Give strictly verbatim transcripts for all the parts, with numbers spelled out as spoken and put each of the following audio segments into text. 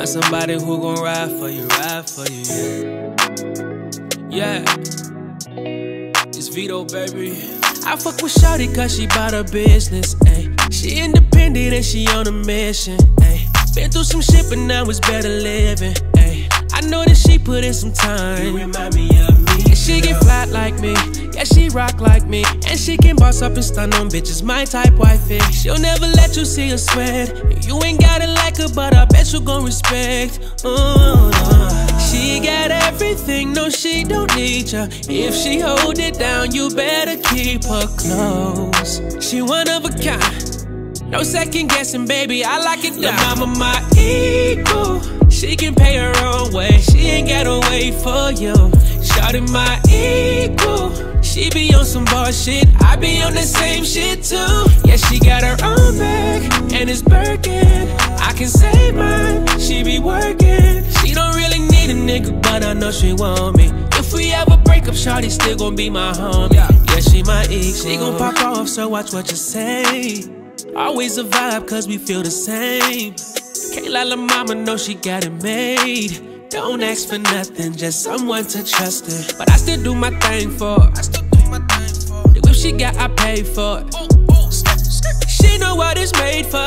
Find somebody who gon' ride for you, ride for you, yeah. Yeah, it's Vito, baby. I fuck with Shawty cause she bout her business, ayy. She independent and she on a mission, ayy. Been through some shit but now it's better living, ayy. I know that she put in some time. You remind me of me. And she get flat like me, yeah, she rock like me. And she can boss up and stun on bitches, my type wifey. She'll never let you see her sweat. And you ain't gotta like her, but I bet you gon' respect. Ooh, she got everything, no she don't need ya. If she hold it down, you better keep her close. She one of a kind, no second guessing, baby, I like it down. Lil' mama my equal, she can pay her own way, she ain't gotta wait for you. Shawty my equal, she be on some bullshit, I be on the same shit too. Yeah, she got her own bag, and it's Birkin, I can save mine, she be working. She don't really need a nigga, but I know she want me. If we ever break up, Shawty still gon' be my homie. Yeah, she my equal, she gon' pop off, so watch what you say. Always a vibe, cause we feel the same. Can't let la mama know she got it made. Don't ask for nothing, just someone to trust it. But I still do my thing for her. I still do my thing for her. The whip she got, I pay for it. Ooh, ooh, skip, skip. She know what it's made for.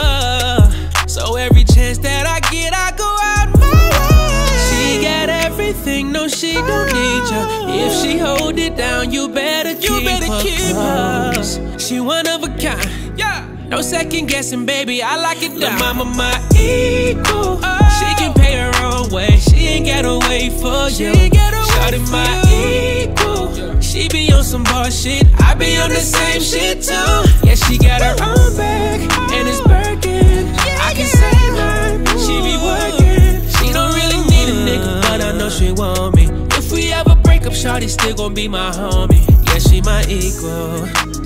So every chance that I get, I go out my way. She got everything, no she don't need ya. If she hold it down, you better keep, you better her, keep close. her. She one of a kind, yeah. No second guessing, baby, I like it down. Lil' mama my equal, oh. She can pay her own way, she ain't gotta wait for she you. Shawty my equal, yeah. She be on some bullshit, I be on the same shit too. Yeah, she got her own bag, and it's Birkin, yeah, I can yeah. say mine, she be working. She don't really need a nigga, but I know she want me. If we ever break up, Shawty still gon' be my homie. Yeah, she my equal.